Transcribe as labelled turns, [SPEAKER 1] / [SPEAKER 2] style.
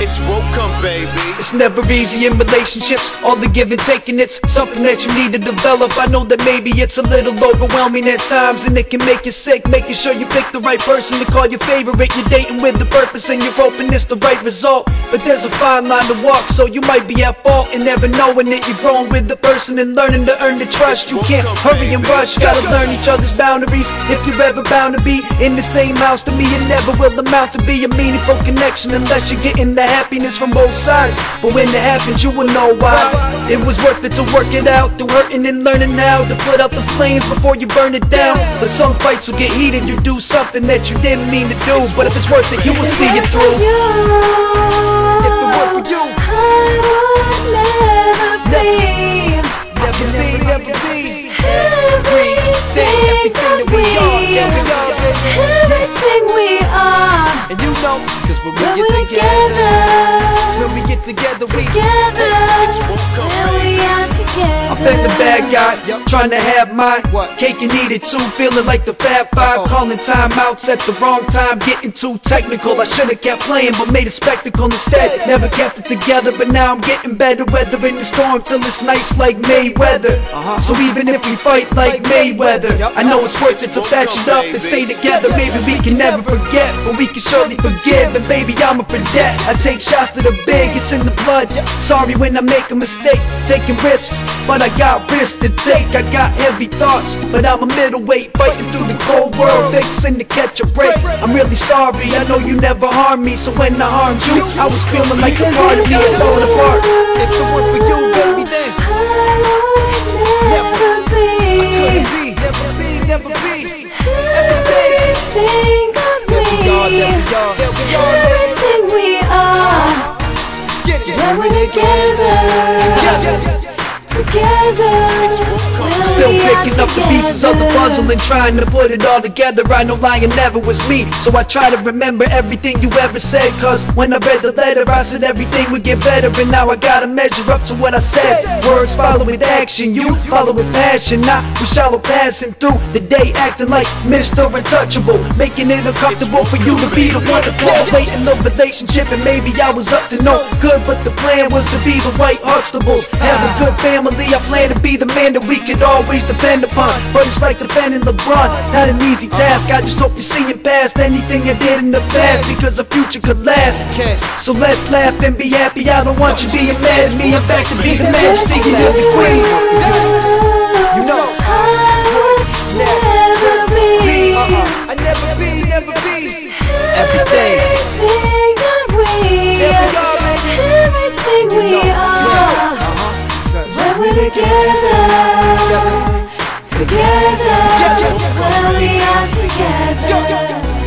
[SPEAKER 1] It's welcome, baby.
[SPEAKER 2] It's never easy in relationships, all the give and taking. It's something that you need to develop. I know that maybe it's a little overwhelming at times, and it can make you sick, making sure you pick the right person to call your favorite. You're dating with the purpose and you're hoping it's the right result, but there's a fine line to walk, so you might be at fault and never knowing that you're growing with the person and learning to earn the trust. You can't hurry and rush, gotta learn each other's boundaries. If you're ever bound to be in the same house to me, it never will amount to be a meaningful connection unless you're getting the happiness from both sides. But when it happens, you will know why. It was worth it to work it out, through hurting and learning how to put out the flames before you burn it down. But some fights will get heated, you do something that you didn't mean to do, but if it's worth it, you will see it through. If it worked for you,
[SPEAKER 3] never be
[SPEAKER 2] everything that we are,
[SPEAKER 3] everything we are.
[SPEAKER 2] And you know, cause when we get together,
[SPEAKER 1] it's welcome, baby.
[SPEAKER 2] I've been the bad guy, trying to have my cake and eat it too, feeling like the Fab Five, calling timeouts at the wrong time, getting too technical. I should've kept playing but made a spectacle instead, never kept it together, but now I'm getting better, weathering the storm till it's nice like Mayweather. So even if we fight like Mayweather, I know it's worth it to patch it up and stay together. Maybe we can never forget, but we can surely forgive. And baby, I'm a fredette, I take shots to the big, it's in the blood. Sorry when I make a mistake, taking risks, but I got risks to take. I got heavy thoughts, but I'm a middleweight, fighting through the cold world, fixing to catch a break. I'm really sorry, I know you never harmed me, so when I harmed you, I was feeling like a part of me had fallen apart. If it weren't for you, baby, then I couldn't be, never be everything
[SPEAKER 3] we are. When we're together,
[SPEAKER 2] still picking up the pieces of the puzzle and trying to put it all together. I know lying never was me, so I try to remember everything you ever said. Cause when I read the letter, I said everything would get better, and now I gotta measure up to what I said. Words follow with action, you follow with passion. I was shallow passing through the day, acting like Mr. Untouchable, making it uncomfortable for you to be the one to pull away in the relationship. And maybe I was up to no good, but the plan was to be the right Huxtables, have a good family. I plan to be the man that we could always depend upon, but it's like defending LeBron, not an easy task. I just hope you're seeing past anything I did in the past, because the future could last. So let's laugh and be happy. I don't want you being mad at me. I'm back to be the majesty and you're the queen. You know I never be everything
[SPEAKER 3] everything we are. When we're together, when we are together.